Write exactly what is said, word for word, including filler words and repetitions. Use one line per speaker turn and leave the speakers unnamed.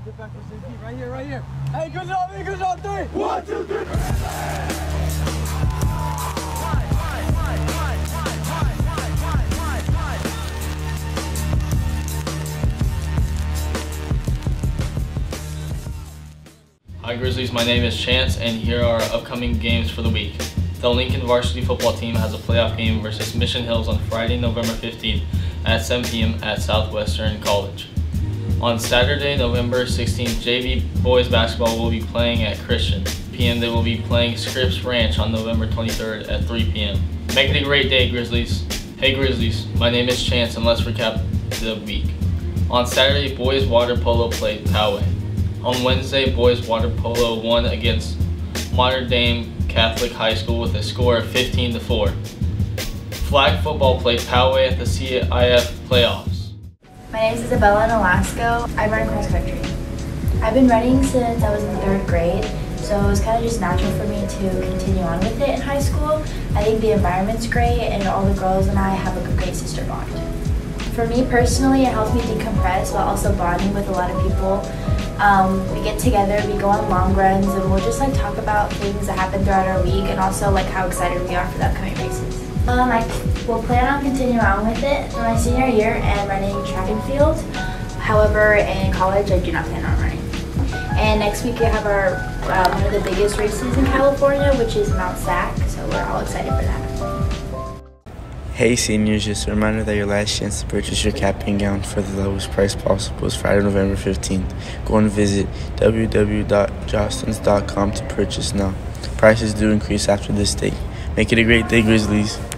get back to the same feet. Right here, right here. Hey, good job, hey, good job, three. One, two, three.
Hi Grizzlies, my name is Chance and here are our upcoming games for the week. The Lincoln varsity football team has a playoff game versus Mission Hills on Friday, November fifteenth at seven p m at Southwestern College. On Saturday, November sixteenth, J V boys basketball will be playing at Christian. p m they will be playing Scripps Ranch on November twenty-third at three p m Make it a great day, Grizzlies. Hey Grizzlies, my name is Chance and let's recap the week. On Saturday, boys water polo played Poway. On Wednesday, boys water polo won against Mater Dame Catholic High School with a score of fifteen to four. Flag football played Poway at the C I F playoffs.
My name is Isabella Nolasco. I run cross country. I've been running since I was in third grade, so it was kind of just natural for me to continue on with it in high school. I think the environment's great and all the girls and I have a great sister bond. For me personally, it helps me decompress while also bonding with a lot of people. Um, we get together, we go on long runs, and we'll just like talk about things that happen throughout our week and also like how excited we are for the upcoming races. Um, I will plan on continuing on with it for my senior year and running track and field. However, in college, I do not plan on running. And next week we have our uh, one of the biggest races in California, which is Mount Sac, so we're all excited for that.
Hey seniors, just a reminder that your last chance to purchase your cap and gown for the lowest price possible is Friday, November fifteenth. Go and visit w w w dot jostens dot com to purchase now. Prices do increase after this date. Make it a great day, Grizzlies.